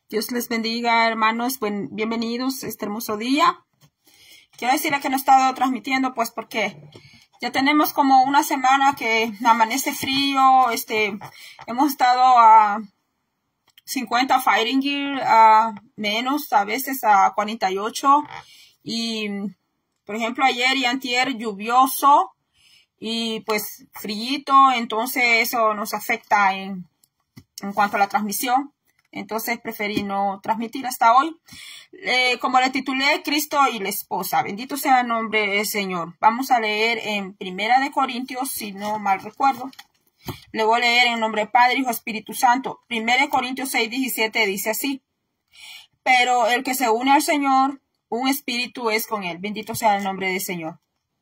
Dios les bendiga, hermanos. Bienvenidos a este hermoso día. Quiero decirles que no he estado transmitiendo, pues, porque ya tenemos como una semana que amanece frío. Hemos estado a 50 Fahrenheit, a menos, a veces a 48. Y, por ejemplo, ayer y antier lluvioso y, pues, frillito. Entonces, eso nos afecta en cuanto a la transmisión. Entonces preferí no transmitir hasta hoy. Como le titulé, Cristo y la esposa. Bendito sea el nombre del Señor. Vamos a leer en 1 de Corintios, si no mal recuerdo. Le voy a leer en nombre del Padre, Hijo, Espíritu Santo. 1 de Corintios 6:17 dice así. Pero el que se une al Señor, un espíritu es con él. Bendito sea el nombre del Señor.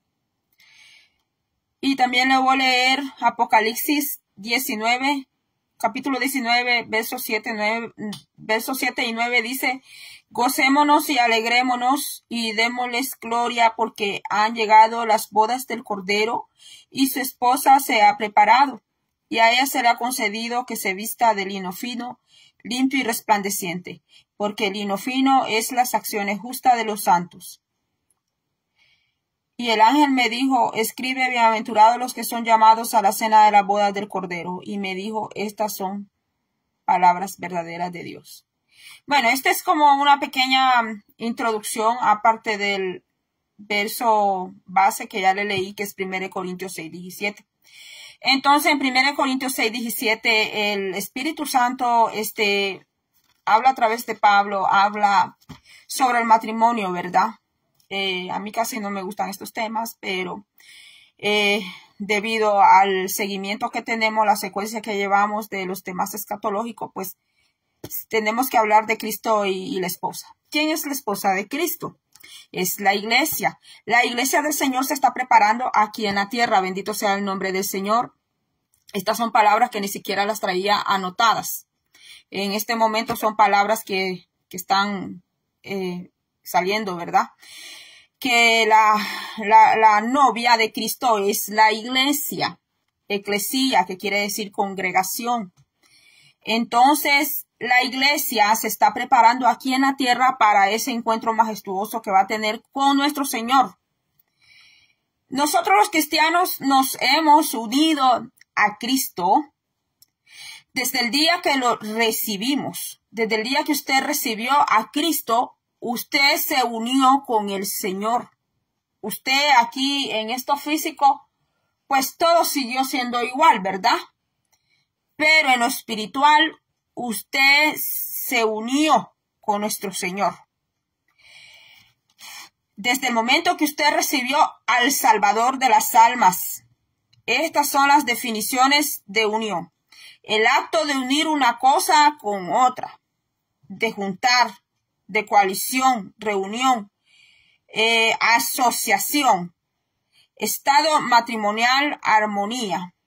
Y también le voy a leer Apocalipsis 19. Capítulo 19, versos 7 y 9 dice, gocémonos y alegrémonos y démosles gloria porque han llegado las bodas del Cordero y su esposa se ha preparado y a ella será concedido que se vista de lino fino, limpio y resplandeciente, porque el lino fino es las acciones justas de los santos. Y el ángel me dijo, escribe, bienaventurados los que son llamados a la cena de la boda del Cordero. Y me dijo, estas son palabras verdaderas de Dios. Bueno, esta es como una pequeña introducción, aparte del verso base que ya le leí, que es 1 Corintios 6:17. Entonces, en 1 Corintios 6:17, el Espíritu Santo habla a través de Pablo, habla sobre el matrimonio, ¿verdad? A mí casi no me gustan estos temas, pero debido al seguimiento que tenemos, la secuencia que llevamos de los temas escatológicos, pues tenemos que hablar de Cristo y la esposa. ¿Quién es la esposa de Cristo? Es la iglesia. La iglesia del Señor se está preparando aquí en la tierra. Bendito sea el nombre del Señor. Estas son palabras que ni siquiera las traía anotadas. En este momento son palabras que están saliendo, ¿verdad? Que la novia de Cristo es la iglesia, eclesía, que quiere decir congregación. Entonces, la iglesia se está preparando aquí en la tierra para ese encuentro majestuoso que va a tener con nuestro Señor. Nosotros los cristianos nos hemos unido a Cristo desde el día que lo recibimos. Desde el día que usted recibió a Cristo, usted se unió con el Señor. Usted aquí en esto físico, pues todo siguió siendo igual, ¿verdad? Pero en lo espiritual, usted se unió con nuestro Señor. Desde el momento que usted recibió al Salvador de las almas. Estas son las definiciones de unión. El acto de unir una cosa con otra. De juntar. De coalición, reunión, asociación, estado matrimonial, armonía.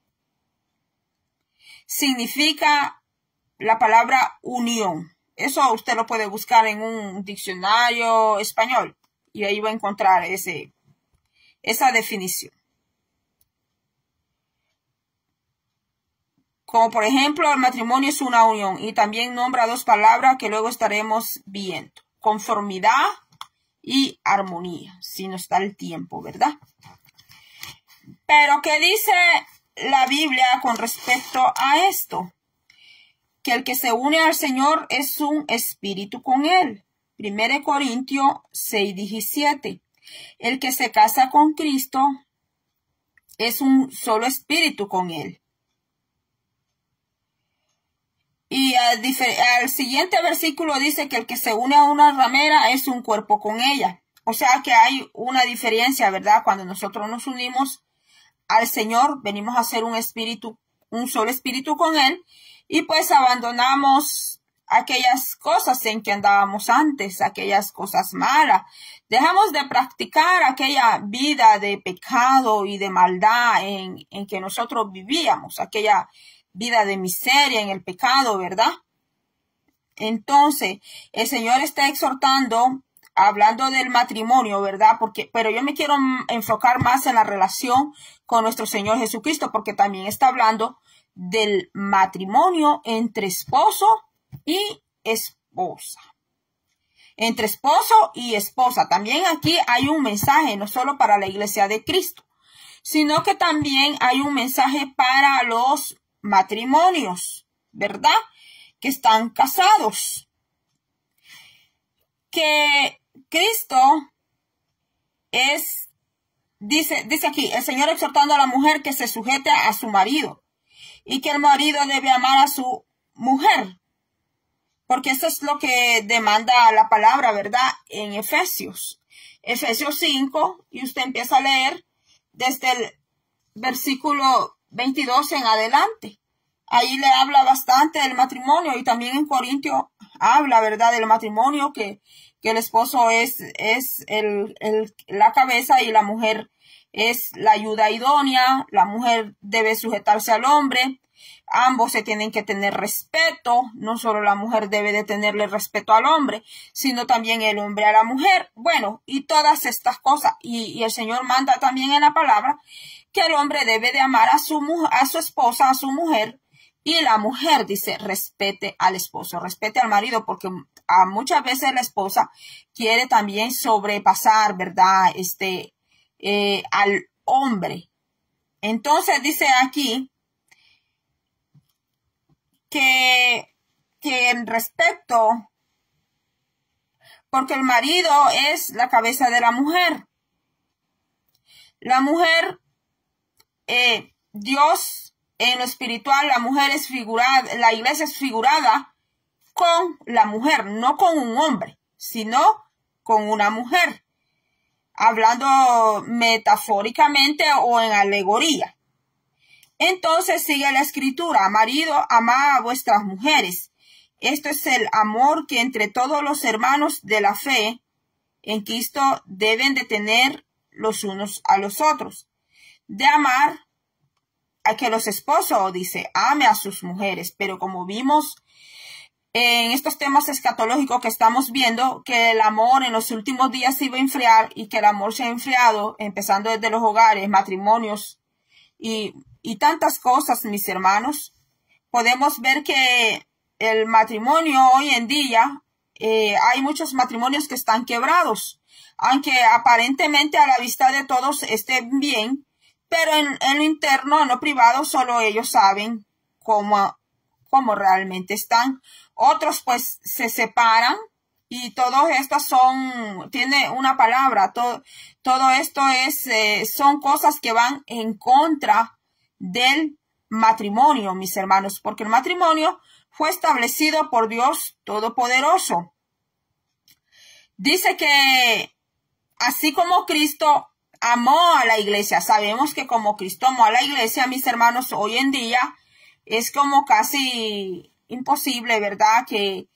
Significa la palabra unión. Eso usted lo puede buscar en un diccionario español y ahí va a encontrar esa definición. Como por ejemplo, el matrimonio es una unión y también nombra dos palabras que luego estaremos viendo. Conformidad y armonía, si nos da el tiempo, ¿verdad? Pero, ¿qué dice la Biblia con respecto a esto? Que el que se une al Señor es un espíritu con él. 1 Corintios 6:17. El que se casa con Cristo es un solo espíritu con él. Y al siguiente versículo dice que el que se une a una ramera es un cuerpo con ella. O sea que hay una diferencia, ¿verdad? Cuando nosotros nos unimos al Señor, venimos a ser un espíritu, un solo espíritu con Él. Y pues abandonamos aquellas cosas en que andábamos antes, aquellas cosas malas. Dejamos de practicar aquella vida de pecado y de maldad en que nosotros vivíamos, aquella vida de miseria en el pecado, ¿verdad? Entonces, el Señor está exhortando, hablando del matrimonio, ¿verdad? Pero yo me quiero enfocar más en la relación con nuestro Señor Jesucristo, porque también está hablando del matrimonio entre esposo y esposa. esposa. Entre esposo y esposa. También aquí hay un mensaje, no solo para la iglesia de Cristo, sino que también hay un mensaje para los matrimonios, ¿verdad? Que están casados. Que Cristo es, dice aquí, el Señor exhortando a la mujer que se sujete a su marido y que el marido debe amar a su mujer. Porque eso es lo que demanda la palabra, ¿verdad? En Efesios 5, y usted empieza a leer desde el versículo 22 en adelante. Ahí le habla bastante del matrimonio, y también en Corintios habla, ¿verdad?, del matrimonio, que el esposo es la cabeza y la mujer es la ayuda idónea. La mujer debe sujetarse al hombre. Ambos se tienen que tener respeto. No solo la mujer debe de tenerle respeto al hombre, sino también el hombre a la mujer. Bueno, y todas estas cosas. Y el Señor manda también en la palabra que el hombre debe de amar a su esposa, a su mujer, y la mujer, dice, respete al esposo, respete al marido, porque muchas veces la esposa quiere también sobrepasar, ¿verdad?, al hombre. Entonces dice aquí que en respecto, porque el marido es la cabeza de la mujer. La mujer, Dios en lo espiritual, la mujer es figurada, la iglesia es figurada con la mujer, no con un hombre, sino con una mujer, hablando metafóricamente o en alegoría. Entonces sigue la escritura: marido, amad a vuestras mujeres. Esto es el amor que entre todos los hermanos de la fe en Cristo deben de tener los unos a los otros. De amar a que los esposos, dice, ame a sus mujeres. Pero como vimos en estos temas escatológicos que estamos viendo, que el amor en los últimos días se iba a enfriar, y que el amor se ha enfriado, empezando desde los hogares, matrimonios y tantas cosas, mis hermanos. Podemos ver que el matrimonio hoy en día, hay muchos matrimonios que están quebrados, aunque aparentemente a la vista de todos estén bien, pero en lo interno, en lo privado, solo ellos saben cómo realmente están. Otros pues se separan, y todos estos tiene una palabra, todo esto son cosas que van en contra del matrimonio, mis hermanos, porque el matrimonio fue establecido por Dios Todopoderoso. Dice que así como Cristo amó a la iglesia, sabemos que como Cristo amó a la iglesia, mis hermanos, hoy en día es como casi imposible, ¿verdad?, que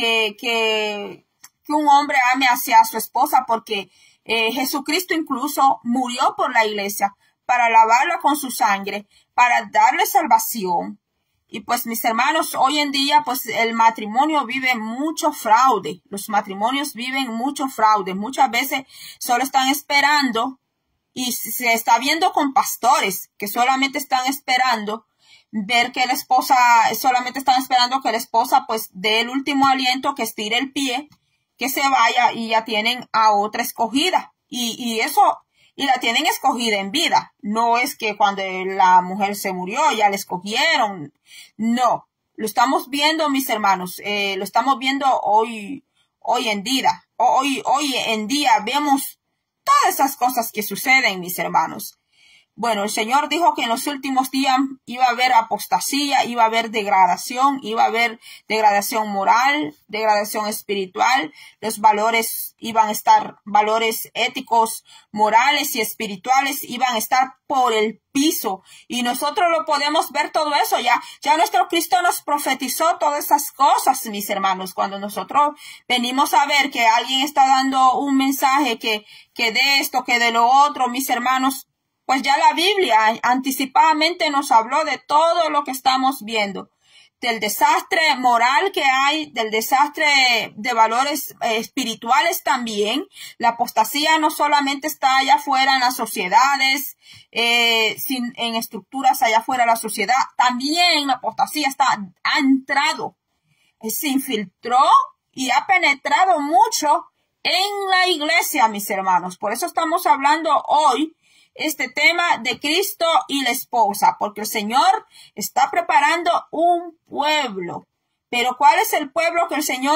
un hombre ame hacia su esposa, porque Jesucristo incluso murió por la iglesia para lavarla con su sangre, para darle salvación. Y pues, mis hermanos, hoy en día pues el matrimonio vive mucho fraude. Los matrimonios viven mucho fraude. Muchas veces solo están esperando, y se está viendo con pastores que solamente están esperando ver que la esposa, solamente están esperando que la esposa pues dé el último aliento, que estire el pie, que se vaya, y ya tienen a otra escogida. Y la tienen escogida en vida. No es que cuando la mujer se murió ya la escogieron. No, lo estamos viendo, mis hermanos, lo estamos viendo hoy en día. Hoy en día vemos todas esas cosas que suceden, mis hermanos. Bueno, el Señor dijo que en los últimos días iba a haber apostasía, iba a haber degradación, iba a haber degradación moral, degradación espiritual. Los valores iban a estar, valores éticos, morales y espirituales iban a estar por el piso. Y nosotros lo podemos ver todo eso. Ya nuestro Cristo nos profetizó todas esas cosas, mis hermanos. Cuando nosotros venimos a ver que alguien está dando un mensaje que de esto, que de lo otro, mis hermanos, pues ya la Biblia anticipadamente nos habló de todo lo que estamos viendo, del desastre moral que hay, del desastre de valores espirituales también. La apostasía no solamente está allá afuera en las sociedades, en estructuras allá afuera de la sociedad, también la apostasía ha entrado, se infiltró y ha penetrado mucho en la iglesia, mis hermanos. Por eso estamos hablando hoy este tema de Cristo y la esposa, porque el Señor está preparando un pueblo. Pero ¿cuál es el pueblo que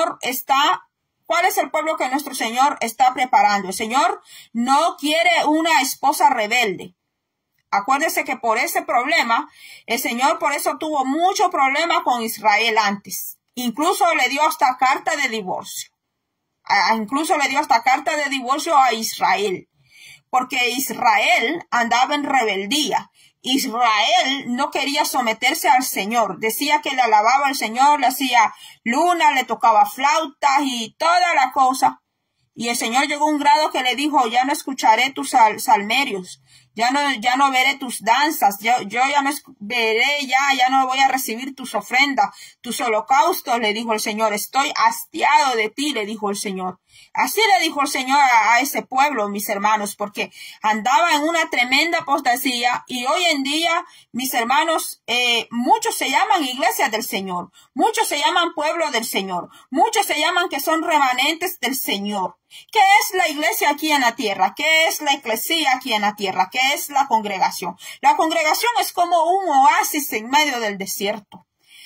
cuál es el pueblo que nuestro Señor está preparando? El Señor no quiere una esposa rebelde. Acuérdese que por ese problema, el Señor por eso tuvo mucho problema con Israel antes. Incluso le dio hasta carta de divorcio. Incluso le dio hasta carta de divorcio a Israel. Porque Israel andaba en rebeldía. Israel no quería someterse al Señor. Decía que le alababa al Señor, le hacía luna, le tocaba flautas y toda la cosa. Y el Señor llegó a un grado que le dijo, ya no escucharé tus salmerios, ya no veré tus danzas, yo ya no veré, ya no voy a recibir tus ofrendas, tus holocaustos, le dijo el Señor, estoy hastiado de ti, le dijo el Señor. Así le dijo el Señor a ese pueblo, mis hermanos, porque andaba en una tremenda apostasía y hoy en día, mis hermanos, muchos se llaman iglesias del Señor, muchos se llaman pueblo del Señor, muchos se llaman que son remanentes del Señor. ¿Qué es la iglesia aquí en la tierra? ¿Qué es la eclesía aquí en la tierra? ¿Qué es la congregación? La congregación es como un oasis en medio del desierto.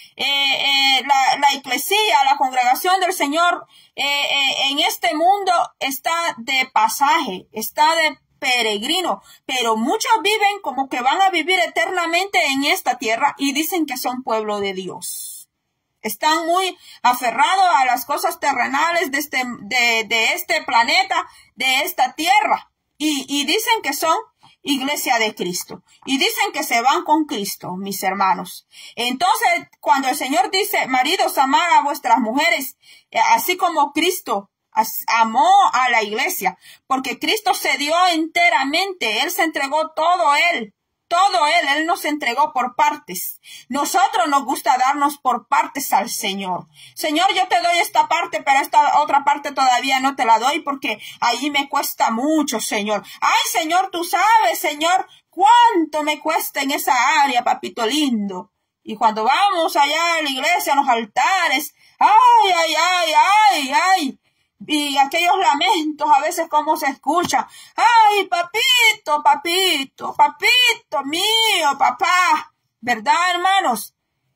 La eclesía, la congregación del Señor, en este mundo está de pasaje, está de peregrino, pero muchos viven como que van a vivir eternamente en esta tierra y dicen que son pueblo de Dios. Están muy aferrados a las cosas terrenales de este planeta, de esta tierra, y dicen que son iglesia de Cristo. Y dicen que se van con Cristo, mis hermanos. Entonces, cuando el Señor dice, maridos, amad a vuestras mujeres, así como Cristo amó a la iglesia, porque Cristo se dio enteramente, Él se entregó todo Él nos entregó por partes. Nosotros nos gusta darnos por partes al Señor. Señor, yo te doy esta parte, pero esta otra parte todavía no te la doy porque ahí me cuesta mucho, Señor. Ay, Señor, tú sabes, Señor, cuánto me cuesta en esa área, papito lindo. Y cuando vamos allá a la iglesia, a los altares, ay, ay, ay, ay, ay. Y aquellos lamentos a veces como se escucha. Ay, papito, papito, papito mío, papá. ¿Verdad, hermanos?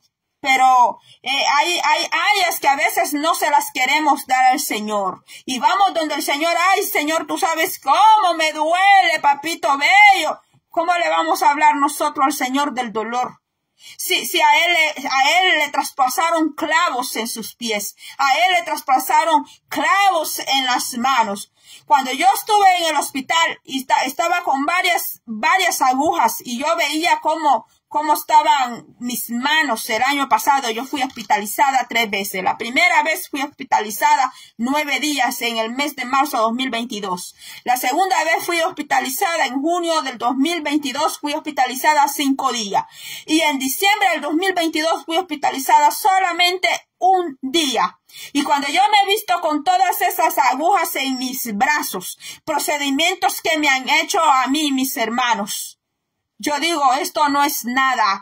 Pero hay áreas que a veces no se las queremos dar al Señor. Y vamos donde el Señor, ay, Señor, tú sabes cómo me duele, papito bello. ¿Cómo le vamos a hablar nosotros al Señor del dolor? Si a él le traspasaron clavos en sus pies, a él le traspasaron clavos en las manos. Cuando yo estuve en el hospital y estaba con varias agujas y yo veía cómo estaban mis manos el año pasado, yo fui hospitalizada 3 veces. La primera vez fui hospitalizada 9 días en el mes de marzo de 2022. La segunda vez fui hospitalizada en junio del 2022, fui hospitalizada 5 días. Y en diciembre del 2022 fui hospitalizada solamente un día. Y cuando yo me he visto con todas esas agujas en mis brazos, procedimientos que me han hecho a mí, mis hermanos, yo digo, esto no es nada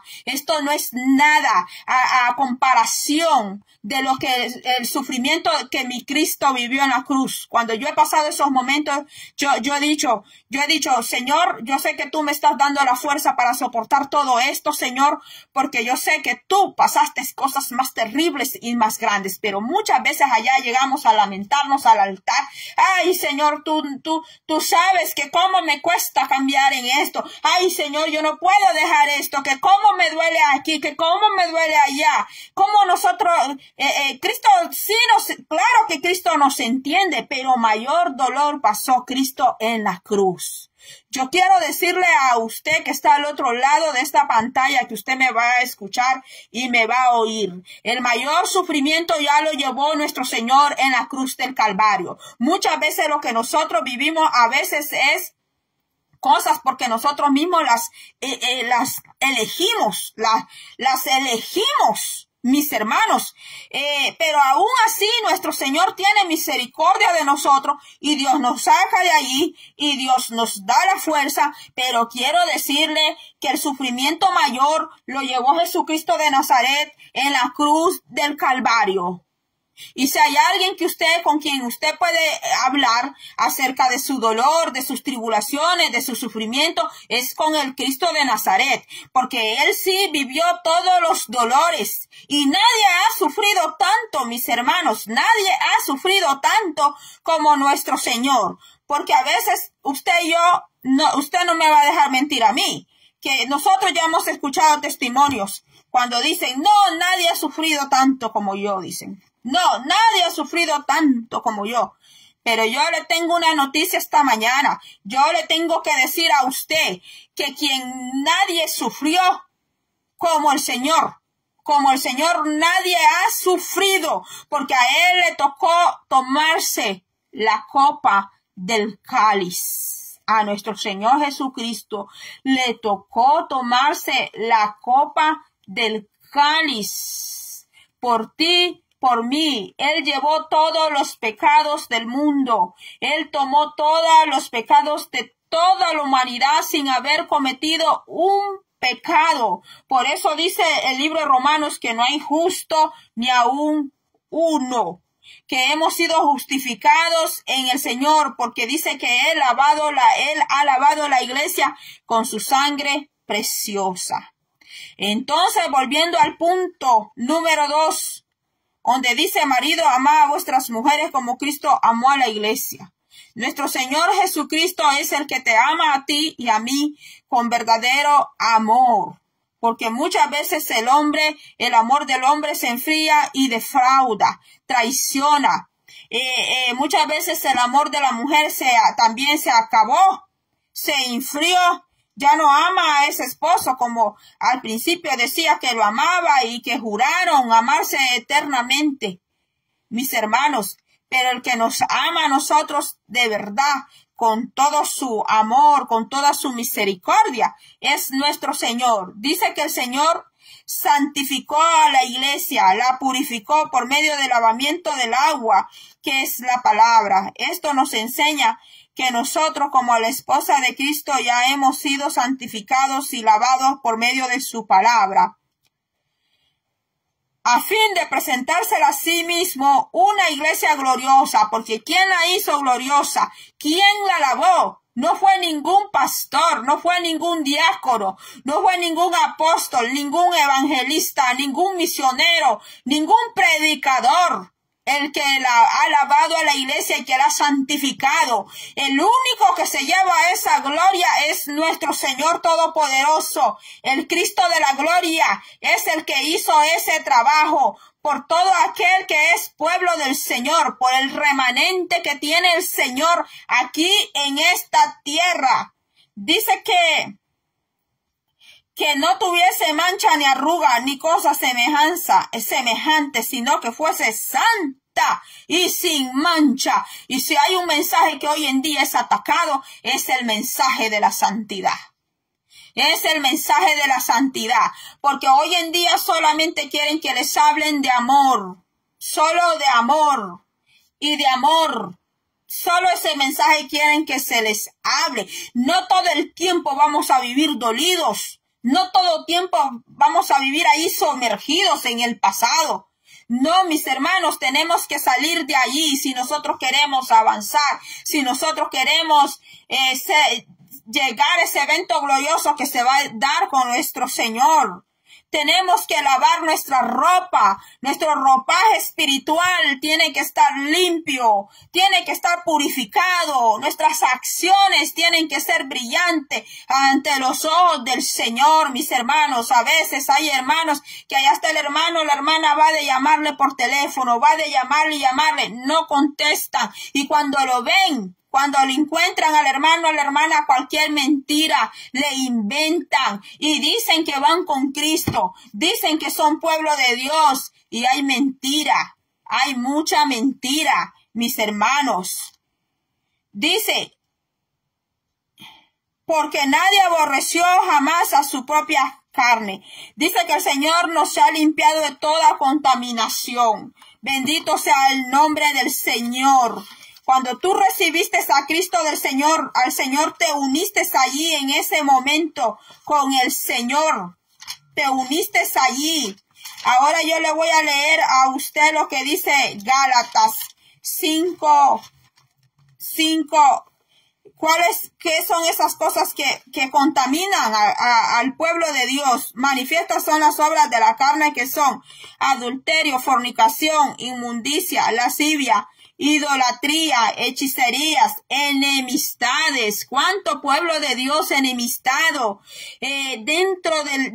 a comparación de lo que el sufrimiento que mi Cristo vivió en la cruz. Cuando yo he pasado esos momentos, yo he dicho, Señor, yo sé que tú me estás dando la fuerza para soportar todo esto, Señor, porque yo sé que tú pasaste cosas más terribles y más grandes, pero muchas veces allá llegamos a lamentarnos al altar. Ay, Señor, tú sabes que cómo me cuesta cambiar en esto. Ay, Señor, yo no puedo dejar esto, que cómo me duele aquí, que cómo me duele allá, cómo nosotros, Cristo sí claro que Cristo nos entiende, pero mayor dolor pasó Cristo en la cruz. Yo quiero decirle a usted que está al otro lado de esta pantalla, que usted me va a escuchar y me va a oír. El mayor sufrimiento ya lo llevó nuestro Señor en la cruz del Calvario. Muchas veces lo que nosotros vivimos a veces es cosas porque nosotros mismos las elegimos, mis hermanos, pero aún así nuestro Señor tiene misericordia de nosotros y Dios nos saca de allí y Dios nos da la fuerza, pero quiero decirle que el sufrimiento mayor lo llevó Jesucristo de Nazaret en la cruz del Calvario. Y si hay alguien con quien usted puede hablar acerca de su dolor, de sus tribulaciones, de su sufrimiento, es con el Cristo de Nazaret, porque Él sí vivió todos los dolores y nadie ha sufrido tanto, mis hermanos, nadie ha sufrido tanto como nuestro Señor, porque a veces usted no me va a dejar mentir a mí, que nosotros ya hemos escuchado testimonios cuando dicen, no, nadie ha sufrido tanto como yo, dicen. No, nadie ha sufrido tanto como yo. Pero yo le tengo una noticia esta mañana. Yo le tengo que decir a usted que nadie sufrió como el Señor. Como el Señor nadie ha sufrido, porque a Él le tocó tomarse la copa del cáliz. A nuestro Señor Jesucristo le tocó tomarse la copa del cáliz. Por ti, por mí, Él llevó todos los pecados del mundo. Él tomó todos los pecados de toda la humanidad sin haber cometido un pecado. Por eso dice el libro de Romanos que no hay justo ni aún uno, que hemos sido justificados en el Señor, porque dice que Él ha lavado la iglesia con su sangre preciosa. Entonces, volviendo al punto número 2, donde dice, marido, amad a vuestras mujeres como Cristo amó a la iglesia. Nuestro Señor Jesucristo es el que te ama a ti y a mí con verdadero amor. Porque muchas veces el amor del hombre se enfría y defrauda, traiciona. Muchas veces el amor de la mujer también se acabó, se enfrió. Ya no ama a ese esposo como al principio decía que lo amaba y que juraron amarse eternamente, mis hermanos. Pero el que nos ama a nosotros de verdad, con todo su amor, con toda su misericordia, es nuestro Señor. Dice que el Señor santificó a la iglesia, la purificó por medio del lavamiento del agua, que es la palabra. Esto nos enseña que nosotros, como la esposa de Cristo, ya hemos sido santificados y lavados por medio de su palabra, a fin de presentársela a sí mismo una iglesia gloriosa, porque ¿quién la hizo gloriosa? ¿Quién la lavó? No fue ningún pastor, no fue ningún diácono, no fue ningún apóstol, ningún evangelista, ningún misionero, ningún predicador. El que ha lavado a la iglesia y que la ha santificado. El único que se lleva esa gloria es nuestro Señor Todopoderoso. El Cristo de la gloria es el que hizo ese trabajo por todo aquel que es pueblo del Señor, por el remanente que tiene el Señor aquí en esta tierra. Dice que no tuviese mancha ni arruga ni cosa semejante, sino que fuese santa y sin mancha. Y si hay un mensaje que hoy en día es atacado, es el mensaje de la santidad. Es el mensaje de la santidad, porque hoy en día solamente quieren que les hablen de amor, solo de amor y de amor. Solo ese mensaje quieren que se les hable. No todo el tiempo vamos a vivir dolidos. No todo tiempo vamos a vivir ahí sumergidos en el pasado. No, mis hermanos, tenemos que salir de allí si nosotros queremos avanzar, si nosotros queremos llegar a ese evento glorioso que se va a dar con nuestro Señor. Tenemos que lavar nuestra ropa, nuestro ropaje espiritual tiene que estar limpio, tiene que estar purificado, nuestras acciones tienen que ser brillantes ante los ojos del Señor, mis hermanos. A veces hay hermanos que allá está el hermano, la hermana va de llamarle por teléfono, va de llamarle y llamarle, no contestan, y cuando lo ven, cuando le encuentran al hermano o a la hermana, cualquier mentira le inventan y dicen que van con Cristo, dicen que son pueblo de Dios, y hay mentira, hay mucha mentira, mis hermanos. Dice, porque nadie aborreció jamás a su propia carne. Dice que el Señor nos ha limpiado de toda contaminación. Bendito sea el nombre del Señor. Cuando tú recibiste a Cristo del Señor, al Señor te uniste allí en ese momento con el Señor. Te uniste allí. Ahora yo le voy a leer a usted lo que dice Gálatas 5. ¿Qué son esas cosas que contaminan al pueblo de Dios? Manifiestas son las obras de la carne, que son adulterio, fornicación, inmundicia, lascivia, idolatría, hechicerías, enemistades. ¿Cuánto pueblo de Dios enemistado dentro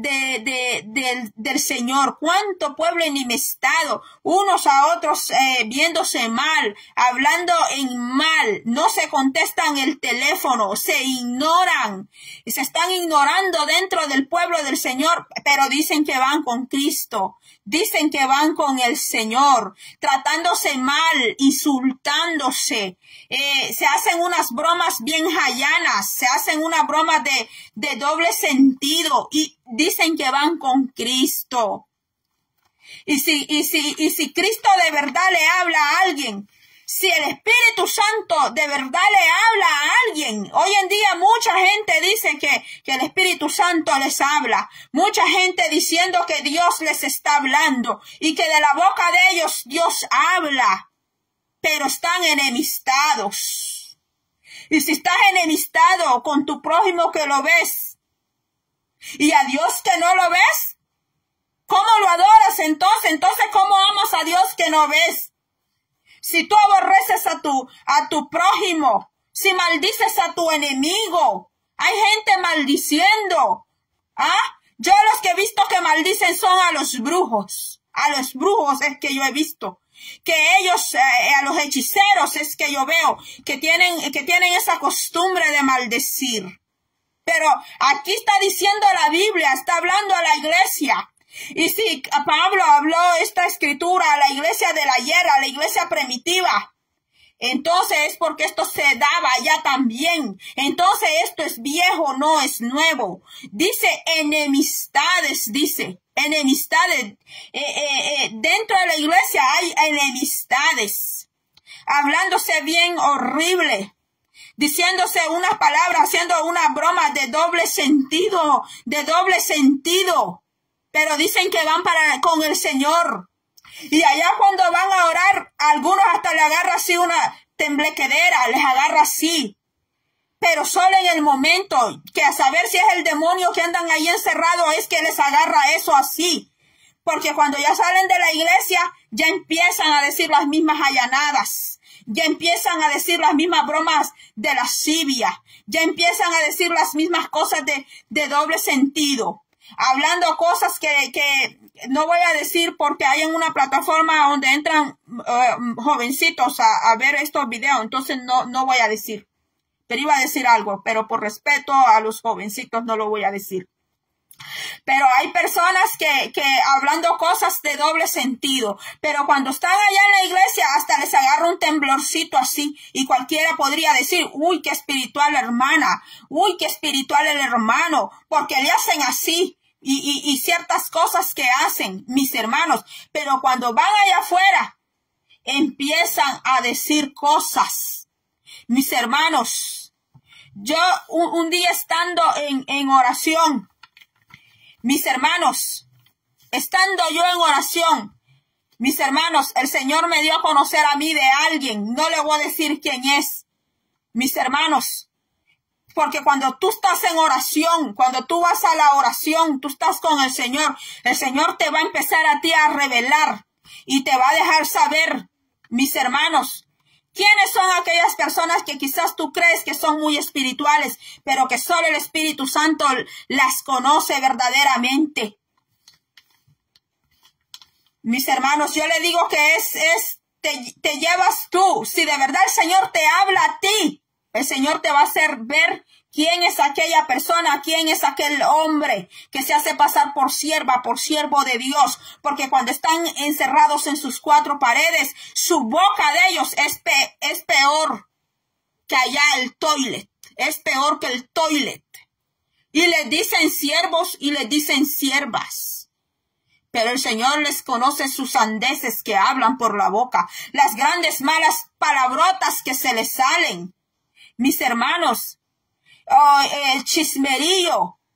del Señor? ¿Cuánto pueblo enemistado unos a otros, viéndose mal, hablando en mal? No se contestan el teléfono, se ignoran, se están ignorando dentro del pueblo del Señor, pero dicen que van con Cristo. Dicen que van con el Señor, tratándose mal, insultándose, se hacen unas bromas bien jayanas, se hacen una broma de doble sentido y dicen que van con Cristo. Y si Cristo de verdad le habla a alguien, si el Espíritu Santo de verdad le habla a alguien, hoy en día mucha gente dice que el Espíritu Santo les habla, mucha gente diciendo que Dios les está hablando y que de la boca de ellos Dios habla, pero están enemistados. Y si estás enemistado con tu prójimo que lo ves y a Dios que no lo ves, ¿cómo lo adoras entonces? Entonces, ¿cómo amas a Dios que no ves? Si tú aborreces a tu prójimo, si maldices a tu enemigo, hay gente maldiciendo. Yo los que he visto que maldicen son a los brujos. A los brujos es que yo he visto. Que ellos, a los hechiceros es que yo veo que tienen esa costumbre de maldecir. Pero aquí está diciendo la Biblia, está hablando a la iglesia. Y si Pablo habló esta escritura a la iglesia del ayer, a la iglesia primitiva, entonces es porque esto se daba ya también. Entonces esto es viejo, no es nuevo. Dice enemistades, enemistades. Dentro de la iglesia hay enemistades, hablándose bien horrible, diciéndose unas palabras, haciendo una broma de doble sentido, pero dicen que van con el Señor. Y allá cuando van a orar, algunos hasta le agarra así una temblequedera, les agarra así. Pero solo en el momento, que a saber si es el demonio que andan ahí encerrado, es que les agarra eso así. Porque cuando ya salen de la iglesia, ya empiezan a decir las mismas allanadas. Ya empiezan a decir las mismas bromas de lascivia. Ya empiezan a decir las mismas cosas de doble sentido. Hablando cosas que no voy a decir porque hay en una plataforma donde entran jovencitos a ver estos videos, entonces no voy a decir. Pero iba a decir algo, pero por respeto a los jovencitos no lo voy a decir. Pero hay personas que hablando cosas de doble sentido, pero cuando están allá en la iglesia hasta les agarra un temblorcito así y cualquiera podría decir, uy, qué espiritual la hermana, uy, qué espiritual el hermano, porque le hacen así. Y ciertas cosas que hacen mis hermanos, pero cuando van allá afuera empiezan a decir cosas. Mis hermanos, yo un día estando en oración, mis hermanos, estando yo en oración, mis hermanos, el Señor me dio a conocer a mí de alguien, no le voy a decir quién es, mis hermanos. Porque cuando tú estás en oración, cuando tú vas a la oración, tú estás con el Señor te va a empezar a ti a revelar y te va a dejar saber, mis hermanos, quiénes son aquellas personas que quizás tú crees que son muy espirituales, pero que solo el Espíritu Santo las conoce verdaderamente. Mis hermanos, yo le digo que te llevas tú. Si de verdad el Señor te habla a ti, el Señor te va a hacer ver quién es aquella persona, quién es aquel hombre que se hace pasar por siervo de Dios. Porque cuando están encerrados en sus cuatro paredes, su boca de ellos es peor que allá el toilet. Es peor que el toilet. Y les dicen siervos y les dicen siervas. Pero el Señor les conoce sus sandeces que hablan por la boca, las grandes malas palabrotas que se les salen. Mis hermanos, el chismerío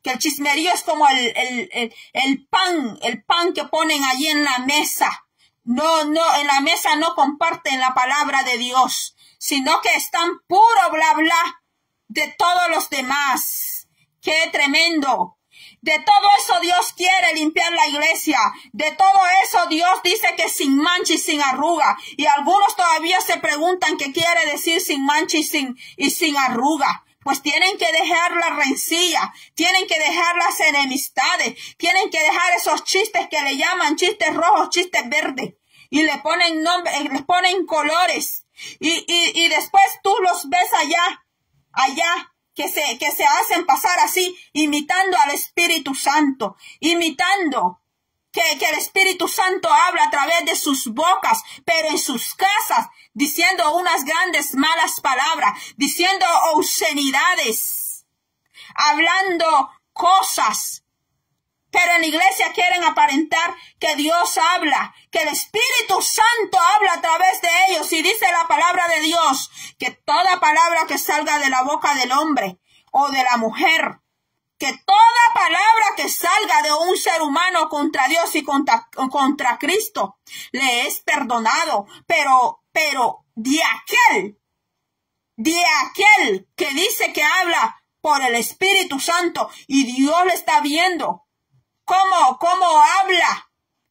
que el chismerío es como el pan que ponen allí en la mesa. No, en la mesa no comparten la palabra de Dios, sino que están puro bla bla de todos los demás. ¡Qué tremendo! De todo eso Dios quiere limpiar la iglesia. De todo eso Dios dice que sin mancha y sin arruga. Y algunos todavía se preguntan qué quiere decir sin mancha y sin arruga. Pues tienen que dejar la rencilla, tienen que dejar las enemistades, tienen que dejar esos chistes que le llaman chistes rojos, chistes verdes. Y le ponen nombre, les ponen colores. Y después tú los ves allá. Que se hacen pasar así, imitando al Espíritu Santo, imitando que el Espíritu Santo habla a través de sus bocas, pero en sus casas, diciendo unas grandes malas palabras, diciendo obscenidades, hablando cosas. Pero en la iglesia quieren aparentar que Dios habla, que el Espíritu Santo habla a través de ellos. Y dice la palabra de Dios que toda palabra que salga de la boca del hombre o de la mujer, que toda palabra que salga de un ser humano contra Dios y contra Cristo, le es perdonado. Pero de aquel que dice que habla por el Espíritu Santo y Dios le está viendo, cómo habla,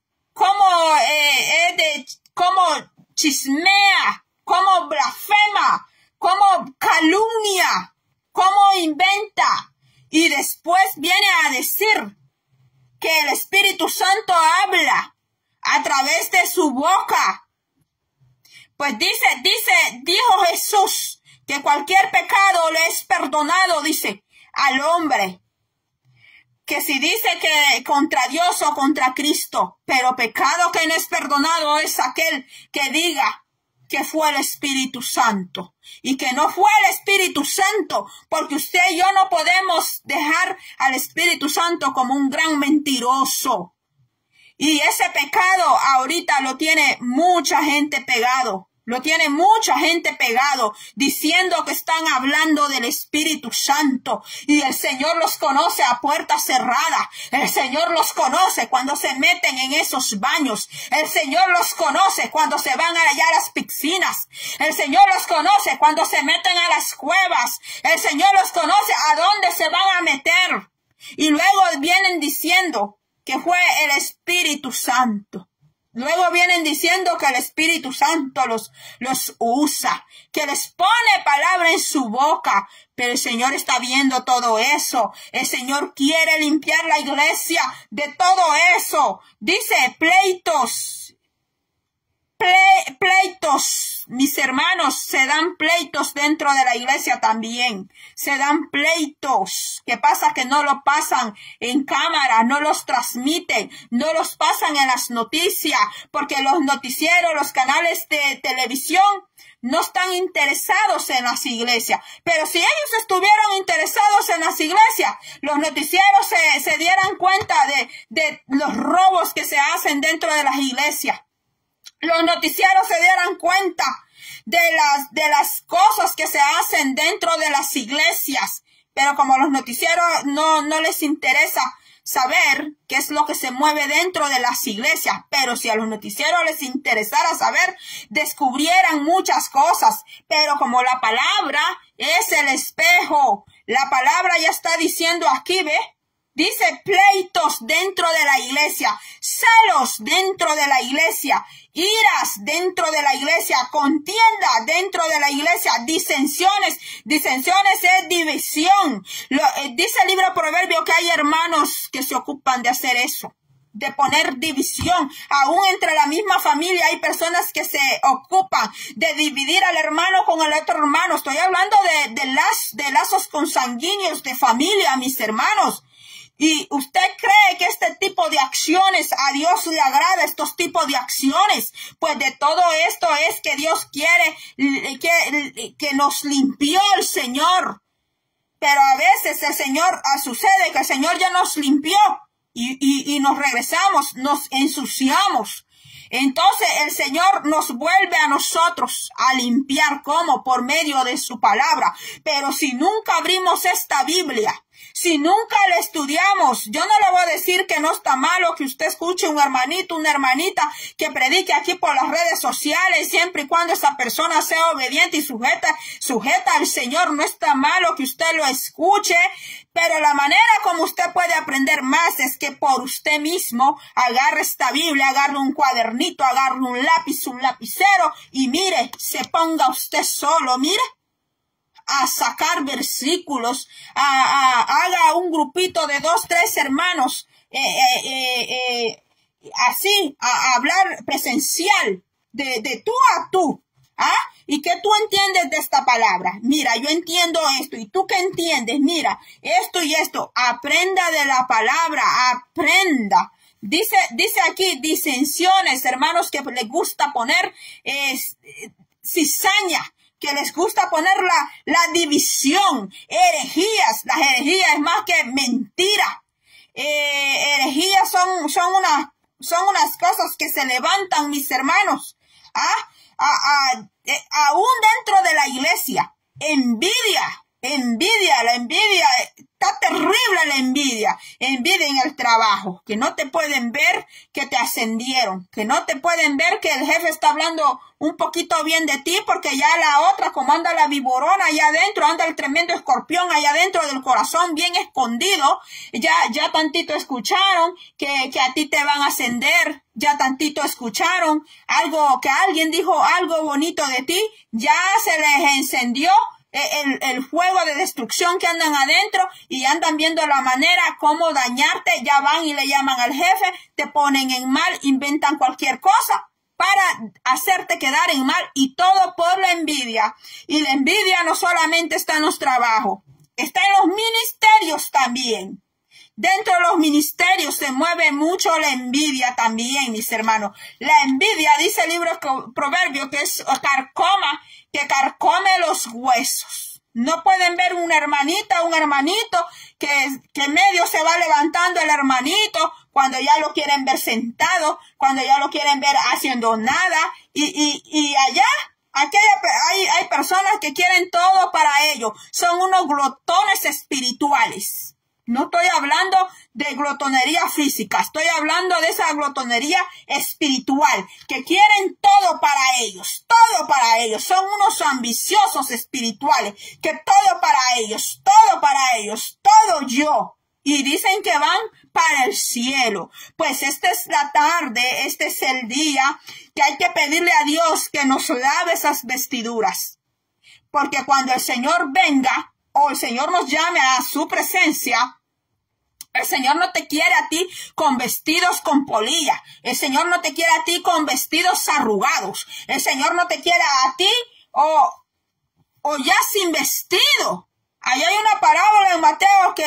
cómo chismea, cómo blasfema, cómo calumnia, cómo inventa, y después viene a decir que el Espíritu Santo habla a través de su boca. Pues dijo Jesús que cualquier pecado le es perdonado, dice, al hombre. Que si dice que contra Dios o contra Cristo, pero pecado que no es perdonado es aquel que diga que fue el Espíritu Santo y que no fue el Espíritu Santo, porque usted y yo no podemos dejar al Espíritu Santo como un gran mentiroso. Y ese pecado ahorita lo tiene mucha gente pegado. Lo tiene mucha gente pegado, diciendo que están hablando del Espíritu Santo. Y el Señor los conoce a puerta cerrada. El Señor los conoce cuando se meten en esos baños. El Señor los conoce cuando se van allá a las piscinas. El Señor los conoce cuando se meten a las cuevas. El Señor los conoce a dónde se van a meter. Y luego vienen diciendo que fue el Espíritu Santo. Luego vienen diciendo que el Espíritu Santo los usa, que les pone palabra en su boca. Pero el Señor está viendo todo eso. El Señor quiere limpiar la iglesia de todo eso. Dice pleitos, mis hermanos, se dan pleitos dentro de la iglesia también. Se dan pleitos. ¿Qué pasa? Que no lo pasan en cámara, no los transmiten, no los pasan en las noticias, porque los noticieros, los canales de televisión no están interesados en las iglesias. Pero si ellos estuvieran interesados en las iglesias, los noticieros se dieran cuenta de los robos que se hacen dentro de las iglesias. Los noticieros se dieran cuenta de las cosas que se hacen dentro de las iglesias. Pero como los noticieros no les interesa saber qué es lo que se mueve dentro de las iglesias, pero si a los noticieros les interesara saber, descubrieran muchas cosas. Pero como la palabra es el espejo, la palabra ya está diciendo aquí, ¿ve? Dice pleitos dentro de la iglesia, celos dentro de la iglesia, iras dentro de la iglesia, contienda dentro de la iglesia, disensiones. Disensiones es división. Dice el libro Proverbio que hay hermanos que se ocupan de hacer eso, de poner división. Aún entre la misma familia hay personas que se ocupan de dividir al hermano con el otro hermano. Estoy hablando de lazos consanguíneos de familia, mis hermanos. ¿Y usted cree que este tipo de acciones a Dios le agrada, estos tipos de acciones? Pues de todo esto es que Dios quiere que nos limpió el Señor. Pero a veces sucede que el Señor ya nos limpió y nos regresamos, nos ensuciamos. Entonces el Señor nos vuelve a nosotros a limpiar. ¿Cómo? Por medio de su palabra. Pero si nunca abrimos esta Biblia, Si nunca le estudiamos, yo no le voy a decir que no está malo que usted escuche un hermanito, una hermanita que predique aquí por las redes sociales, siempre y cuando esa persona sea obediente y sujeta al Señor. No está malo que usted lo escuche, pero la manera como usted puede aprender más es que por usted mismo agarre esta Biblia, agarre un cuadernito, agarre un lápiz, un lapicero y mire, se ponga usted solo, mire, a sacar versículos, haga un grupito de 2, 3 hermanos, así, a hablar presencial, de tú a tú, ¿y qué tú entiendes de esta palabra? Mira, yo entiendo esto, ¿y tú qué entiendes? Mira, esto y esto, aprenda de la palabra, aprenda. Dice aquí, disensiones, hermanos, que les gusta poner cizaña, que les gusta poner la división, herejías. Las herejías es más que mentira. Herejías son unas cosas que se levantan, mis hermanos, aún dentro de la iglesia. La envidia, está terrible la envidia en el trabajo, que no te pueden ver que te ascendieron, que no te pueden ver que el jefe está hablando un poquito bien de ti, porque ya la otra, como anda la viborona allá adentro, anda el tremendo escorpión allá adentro del corazón bien escondido, ya tantito escucharon que a ti te van a ascender, ya tantito escucharon algo, que alguien dijo algo bonito de ti, ya se les encendió el fuego de destrucción que andan adentro y andan viendo la manera cómo dañarte. Ya van y le llaman al jefe, te ponen en mal, inventan cualquier cosa para hacerte quedar en mal, y todo por la envidia. Y la envidia no solamente está en los trabajos, está en los ministerios también. Dentro de los ministerios se mueve mucho la envidia también, mis hermanos. La envidia, dice el libro Proverbio, que es carcoma, que carcome los huesos. No pueden ver una hermanita, un hermanito, que medio se va levantando el hermanito, cuando ya lo quieren ver sentado, cuando ya lo quieren ver haciendo nada, y allá, hay personas que quieren todo para ellos. Son unos glotones espirituales. No estoy hablando de glotonería física, estoy hablando de esa glotonería espiritual, que quieren todo para ellos, todo para ellos. Son unos ambiciosos espirituales, que todo para ellos, todo yo. Y dicen que van para el cielo. Pues esta es la tarde, este es el día que hay que pedirle a Dios que nos lave esas vestiduras. Porque cuando el Señor venga, o el Señor nos llame a su presencia, el Señor no te quiere a ti con vestidos con polilla. El Señor no te quiere a ti con vestidos arrugados. El Señor no te quiere a ti o ya sin vestido. Ahí hay una parábola en Mateo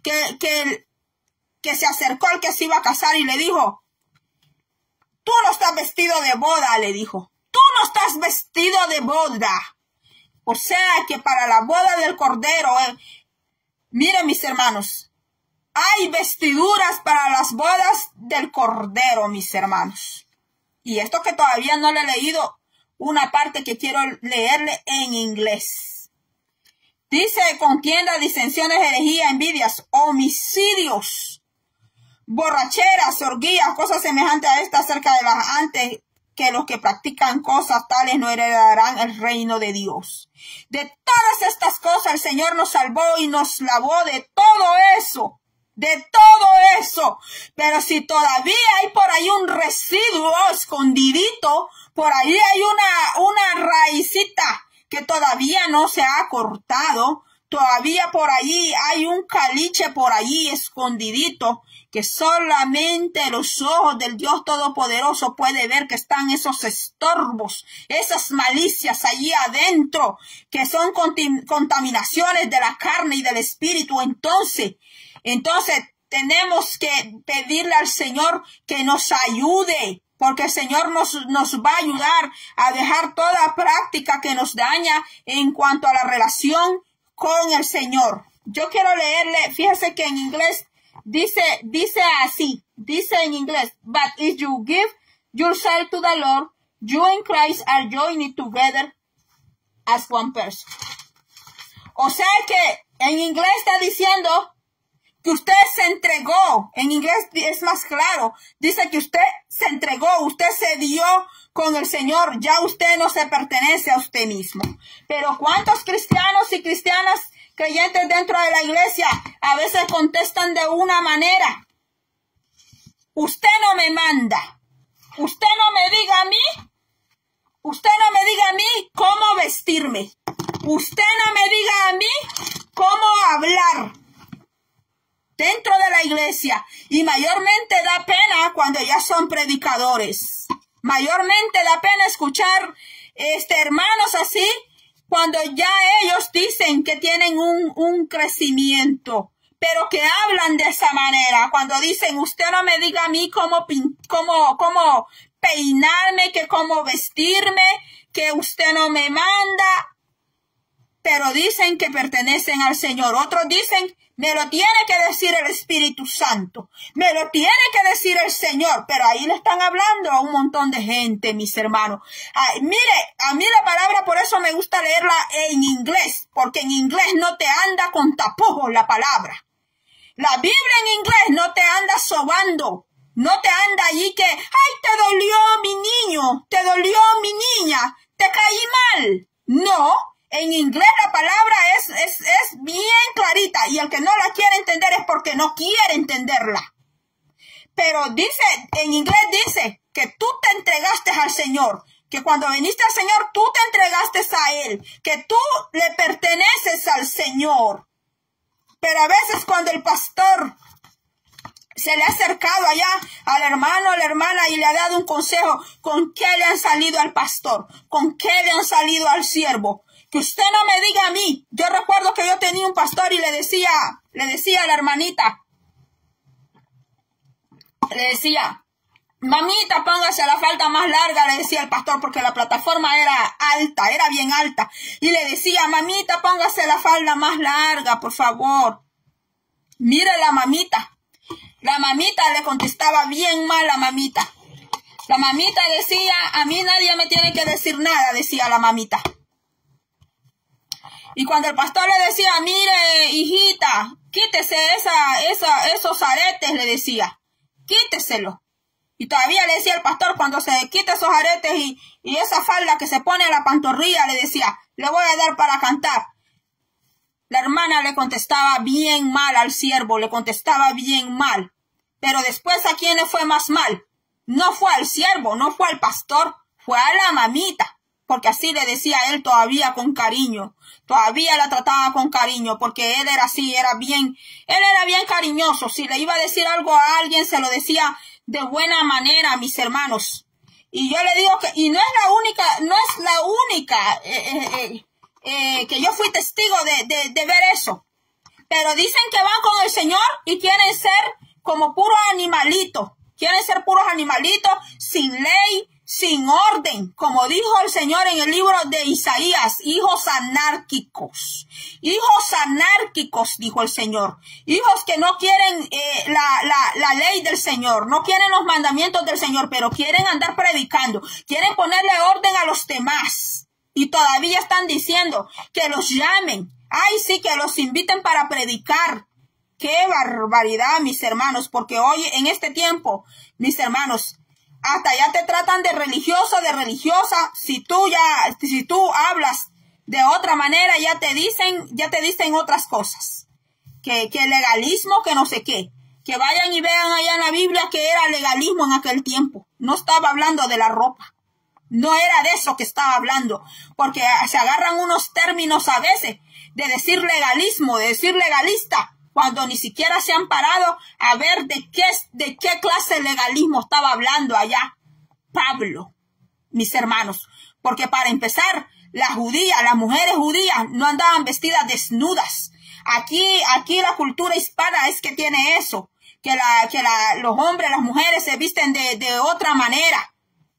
que se acercó al que se iba a casar y le dijo, tú no estás vestido de boda, le dijo. Tú no estás vestido de boda. O sea que para la boda del Cordero, miren mis hermanos, hay vestiduras para las bodas del Cordero, mis hermanos. Y esto que todavía no le he leído, una parte que quiero leerle en inglés. Dice, contienda, disensiones, herejía, envidias, homicidios, borracheras, orgías, cosas semejantes a estas acerca de las antes, que los que practican cosas tales no heredarán el reino de Dios. De todas estas cosas el Señor nos salvó y nos lavó de todo eso. De todo eso. Pero si todavía hay por ahí un residuo escondidito, por ahí hay una raicita que todavía no se ha cortado, todavía por allí hay un caliche por allí escondidito, que solamente los ojos del Dios Todopoderoso puede ver que están esos estorbos, esas malicias allí adentro, que son contaminaciones de la carne y del espíritu. Entonces tenemos que pedirle al Señor que nos ayude, porque el Señor nos va a ayudar a dejar toda práctica que nos daña en cuanto a la relación con el Señor. Yo quiero leerle, fíjese que en inglés dice así, dice en inglés, but if you give yourself to the Lord, you and Christ are joined together as one person. O sea que en inglés está diciendo que usted se entregó. En inglés es más claro. Dice que usted se entregó, usted se dio con el Señor. Ya usted no se pertenece a usted mismo. Pero ¿cuántos cristianos y cristianas creyentes dentro de la iglesia a veces contestan de una manera? Usted no me manda. Usted no me diga a mí. Usted no me diga a mí cómo vestirme. Usted no me diga a mí cómo hablar dentro de la iglesia. Y mayormente da pena cuando ya son predicadores. Mayormente da pena escuchar hermanos así cuando ya ellos dicen que tienen un crecimiento, pero que hablan de esa manera. Cuando dicen, usted no me diga a mí cómo peinarme, que cómo vestirme, que usted no me manda. Pero dicen que pertenecen al Señor. Otros dicen, me lo tiene que decir el Espíritu Santo. Me lo tiene que decir el Señor. Pero ahí le están hablando a un montón de gente, mis hermanos. Ay, mire, a mí la palabra, por eso me gusta leerla en inglés. Porque en inglés no te anda con tapujos la palabra. La Biblia en inglés no te anda sobando. No te anda allí que, ay, te dolió mi niño, te dolió mi niña, te caí mal. No. En inglés la palabra es bien clarita y el que no la quiere entender es porque no quiere entenderla. Pero dice, en inglés dice que tú te entregaste al Señor, que cuando viniste al Señor tú te entregaste a Él, que tú le perteneces al Señor. Pero a veces cuando el pastor se le ha acercado allá al hermano, a la hermana y le ha dado un consejo, ¿con qué le han salido al pastor? ¿Con qué le han salido al siervo? Que usted no me diga a mí. Yo recuerdo que yo tenía un pastor y le decía a la hermanita, le decía, mamita, póngase la falda más larga, le decía el pastor, porque la plataforma era alta, era bien alta. Y le decía, mamita, póngase la falda más larga, por favor. Mire la mamita. La mamita le contestaba bien mal a la mamita. La mamita decía, a mí nadie me tiene que decir nada, decía la mamita. Y cuando el pastor le decía, mire, hijita, quítese esos aretes, le decía, quíteselo. Y todavía le decía el pastor, cuando se quite esos aretes y esa falda que se pone en la pantorrilla, le decía, le voy a dar para cantar. La hermana le contestaba bien mal al siervo, le contestaba bien mal. Pero después, ¿a quién le fue más mal? No fue al siervo, no fue al pastor, fue a la mamita. Porque así le decía a él todavía con cariño. Todavía la trataba con cariño, porque él era así, él era bien cariñoso. Si le iba a decir algo a alguien, se lo decía de buena manera, mis hermanos. Y yo le digo que, y no es la única que yo fui testigo de ver eso. Pero dicen que van con el Señor y quieren ser como puros animalitos. Quieren ser puros animalitos sin ley, sin orden, como dijo el Señor en el libro de Isaías, hijos anárquicos. Hijos anárquicos, dijo el Señor. Hijos que no quieren la ley del Señor, no quieren los mandamientos del Señor, pero quieren andar predicando, quieren ponerle orden a los demás. Y todavía están diciendo que los llamen. Ay, sí, que los inviten para predicar. ¡Qué barbaridad, mis hermanos! Porque hoy, en este tiempo, mis hermanos, hasta ya te tratan de religioso, de religiosa. Si tú hablas de otra manera, ya te dicen otras cosas. Que legalismo, que no sé qué. Que vayan y vean allá en la Biblia que era legalismo en aquel tiempo. No estaba hablando de la ropa. No era de eso que estaba hablando. Porque se agarran unos términos a veces de decir legalismo, de decir legalista, cuando ni siquiera se han parado a ver de qué clase de legalismo estaba hablando allá Pablo, mis hermanos. Porque para empezar, las mujeres judías no andaban vestidas desnudas. Aquí la cultura hispana es que tiene eso, que los hombres, las mujeres se visten de otra manera.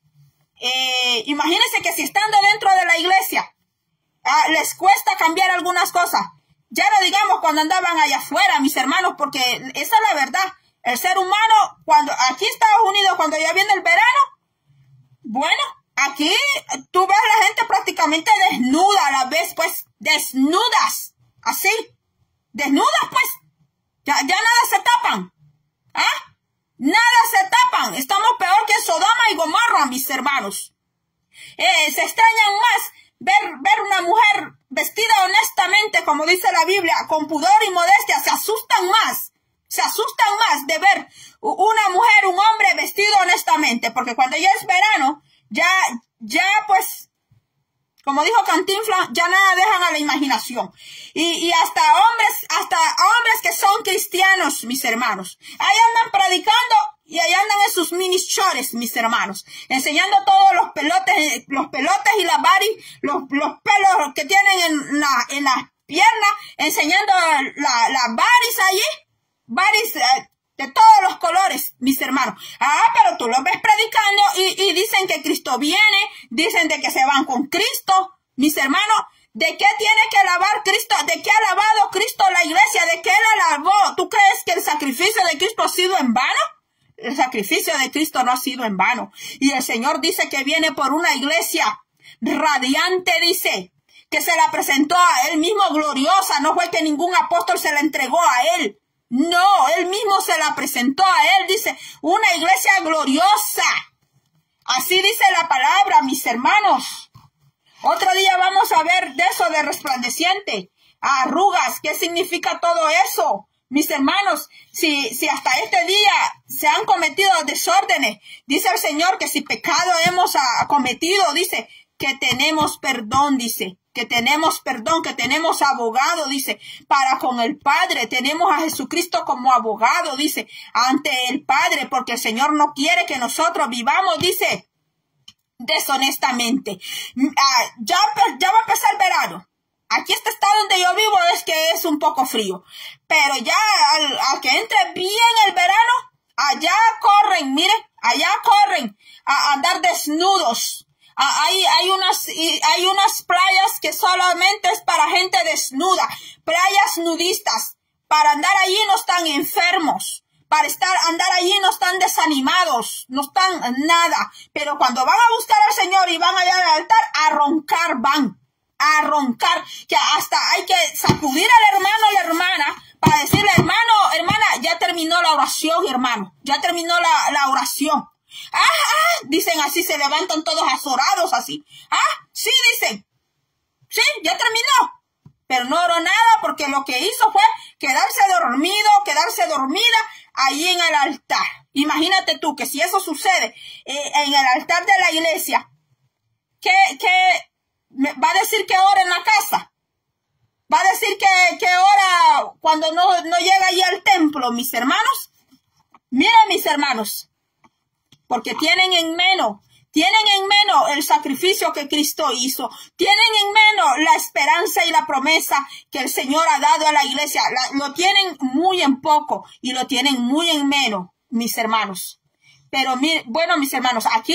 Imagínense que si estando dentro de la iglesia, les cuesta cambiar algunas cosas. Ya no digamos cuando andaban allá afuera, mis hermanos, porque esa es la verdad. El ser humano, aquí en Estados Unidos, cuando ya viene el verano, bueno, aquí tú ves a la gente prácticamente desnuda, a la vez, pues, desnudas, así, desnudas, pues. Ya nada se tapan. ¿Ah? Nada se tapan. Estamos peor que Sodoma y Gomorra, mis hermanos. Se extrañan más ver una mujer vestida honestamente, como dice la Biblia, con pudor y modestia. Se asustan más de ver una mujer, un hombre vestido honestamente, porque cuando ya es verano, ya pues, como dijo Cantinflas, ya nada dejan a la imaginación. Y hasta hombres que son cristianos, mis hermanos, ahí andan predicando y ahí andan en sus mini shorts, mis hermanos, enseñando todos los pelotes y la body, los pelos que tienen en las piernas, enseñando las bodies allí, bodies de todos los colores, mis hermanos. Pero tú los ves predicando y dicen que Cristo viene, dicen de que se van con Cristo, mis hermanos. ¿De qué tiene que alabar Cristo? ¿De qué ha alabado Cristo la iglesia? ¿De qué él alabó? ¿Tú crees que el sacrificio de Cristo ha sido en vano? El sacrificio de Cristo no ha sido en vano. Y el Señor dice que viene por una iglesia radiante, dice, que se la presentó a él mismo gloriosa. No fue que ningún apóstol se la entregó a él. No, él mismo se la presentó a él, dice, una iglesia gloriosa. Así dice la palabra, mis hermanos. Otro día vamos a ver de eso de resplandeciente, arrugas, ¿qué significa todo eso? Mis hermanos, si hasta este día se han cometido desórdenes, dice el Señor que si pecado hemos cometido, dice, que tenemos perdón, dice, que tenemos perdón, que tenemos abogado, dice, para con el Padre. Tenemos a Jesucristo como abogado, dice, ante el Padre, porque el Señor no quiere que nosotros vivamos, dice, deshonestamente. Ya va a empezar el verano. Aquí este estado donde yo vivo es que es un poco frío, pero ya al que entre bien el verano, allá corren, mire, allá corren a andar desnudos. Hay unas playas que solamente es para gente desnuda, playas nudistas. Para andar allí no están enfermos, andar allí no están desanimados, no están nada. Pero cuando van a buscar al Señor y van allá al altar, a roncar van, a roncar, que hasta hay que sacudir al hermano o la hermana para decirle, hermana, ya terminó la oración, hermano, ya terminó la oración. Dicen así, se levantan todos azorados así. Sí, dicen. Sí, ya terminó. Pero no oró nada porque lo que hizo fue quedarse dormida ahí en el altar. Imagínate tú que si eso sucede en el altar de la iglesia, ¿qué va a decir que ora en la casa? Va a decir que ora cuando no llega allí al templo, mis hermanos. Miren, mis hermanos, porque tienen en menos el sacrificio que Cristo hizo. Tienen en menos la esperanza y la promesa que el Señor ha dado a la iglesia. Lo tienen muy en poco y lo tienen muy en menos, mis hermanos. Pero bueno, mis hermanos, aquí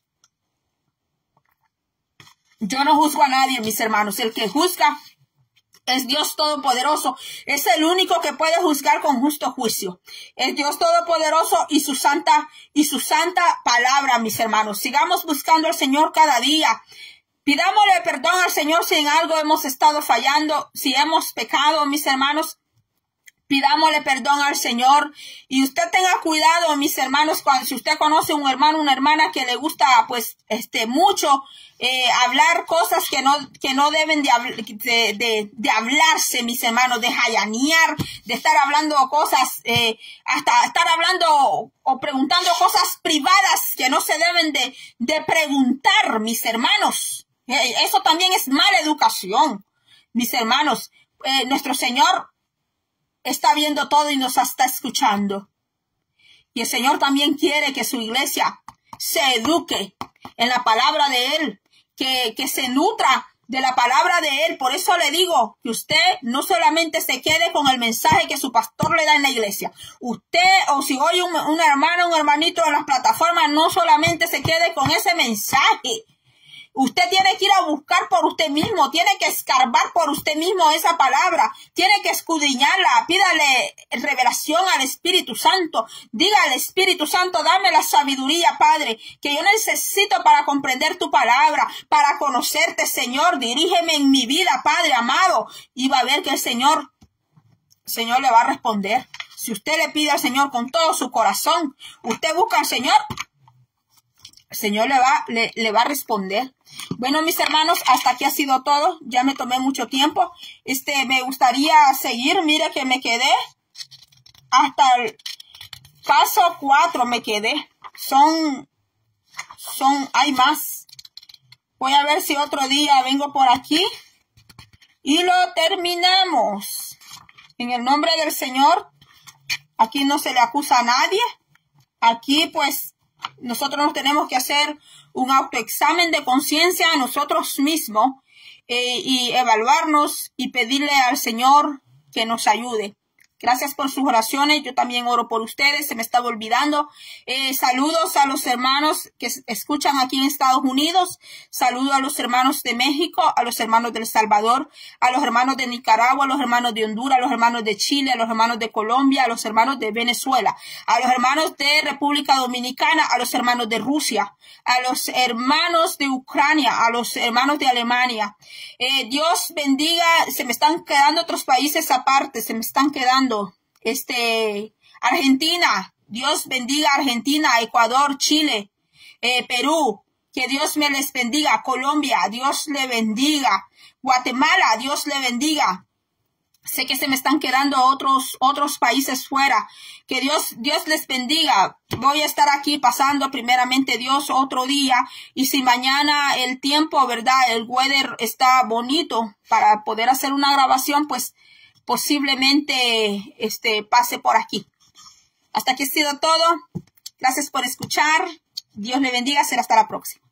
yo no juzgo a nadie, mis hermanos. El que juzga es Dios Todopoderoso. Es el único que puede juzgar con justo juicio. Es Dios Todopoderoso y su santa palabra, mis hermanos. Sigamos buscando al Señor cada día. Pidámosle perdón al Señor si en algo hemos estado fallando, si hemos pecado, mis hermanos. Pidámosle perdón al Señor. Y usted tenga cuidado, mis hermanos, si usted conoce un hermano, una hermana que le gusta, pues, mucho hablar cosas que no deben de hablarse, mis hermanos, de jayanear, de estar hablando cosas, hasta estar hablando o preguntando cosas privadas que no se deben de preguntar, mis hermanos. Eso también es mala educación, mis hermanos. Nuestro Señor está viendo todo y nos está escuchando. Y el Señor también quiere que su iglesia se eduque en la palabra de Él, que se nutra de la palabra de Él. Por eso le digo que usted no solamente se quede con el mensaje que su pastor le da en la iglesia. Usted, o si oye un hermano, un hermanito en las plataformas, no solamente se quede con ese mensaje. Usted tiene que ir a buscar por usted mismo, tiene que escarbar por usted mismo esa palabra, tiene que escudriñarla, pídale revelación al Espíritu Santo, diga al Espíritu Santo, dame la sabiduría, Padre, que yo necesito para comprender tu palabra, para conocerte, Señor, dirígeme en mi vida, Padre amado, y va a ver que el Señor el Señor le va a responder. Si usted le pide al Señor con todo su corazón, usted busca al Señor, el Señor le va a responder. Bueno, mis hermanos, hasta aquí ha sido todo. Ya me tomé mucho tiempo. Me gustaría seguir. Mire que me quedé hasta el paso 4 me quedé. Hay más. Voy a ver si otro día vengo por aquí y lo terminamos. En el nombre del Señor, aquí no se le acusa a nadie. Aquí, pues, nosotros nos tenemos que hacer un autoexamen de conciencia a nosotros mismos y evaluarnos y pedirle al Señor que nos ayude. Gracias por sus oraciones. Yo también oro por ustedes. Se me estaba olvidando. Saludos a los hermanos que escuchan aquí en Estados Unidos. Saludos a los hermanos de México, a los hermanos de El Salvador, a los hermanos de Nicaragua, a los hermanos de Honduras, a los hermanos de Chile, a los hermanos de Colombia, a los hermanos de Venezuela, a los hermanos de República Dominicana, a los hermanos de Rusia, a los hermanos de Ucrania, a los hermanos de Alemania. Dios bendiga. Se me están quedando otros países aparte. Se me están quedando Argentina. Dios bendiga a Argentina, Ecuador, Chile, Perú. Que Dios me les bendiga. Colombia, Dios le bendiga. Guatemala, Dios le bendiga. Sé que se me están quedando otros países fuera. Que Dios les bendiga. Voy a estar aquí pasando primeramente Dios otro día. Y si mañana el tiempo, ¿verdad? El weather está bonito para poder hacer una grabación, pues posiblemente pase por aquí. Hasta aquí ha sido todo. Gracias por escuchar. Dios le bendiga. Será hasta la próxima.